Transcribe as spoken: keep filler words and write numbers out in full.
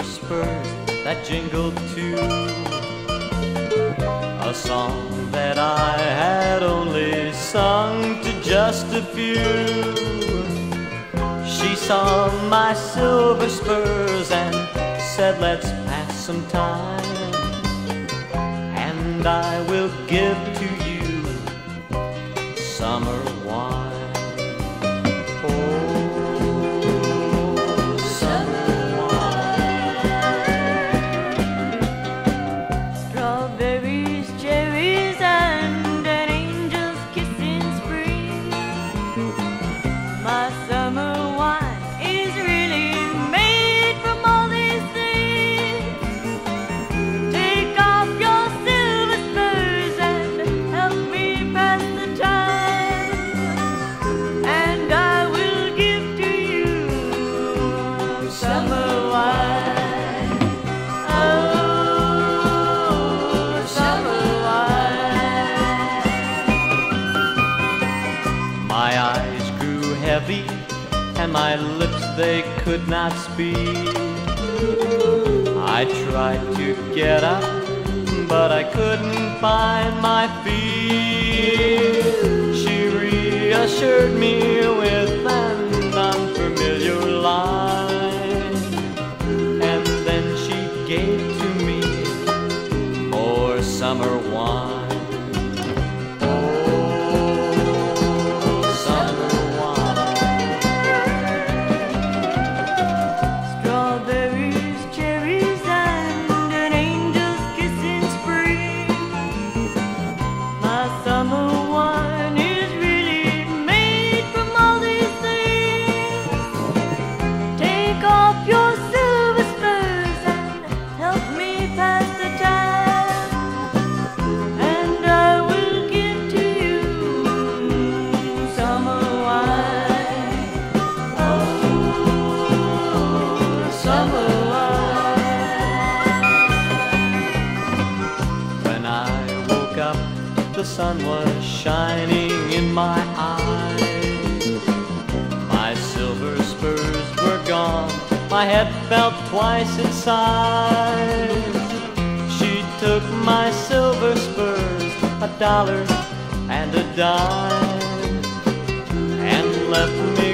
spurs that jingled too. A song that I had only sung to just a few. She saw my silver spurs and said, let's pass some time, and I will give to you summer wine. My summer wine is really made from all these things. Take off your silver spurs and help me pass the time, and I will give to you summer wine. Oh, summer wine. My eyes heavy, and my lips they could not speak. I tried to get up, but I couldn't find my feet. She reassured me with an unfamiliar line, and then she gave to me more summer wine. The sun was shining in my eyes. My silver spurs were gone, my head felt twice its size. She took my silver spurs, a dollar and a dime, and left me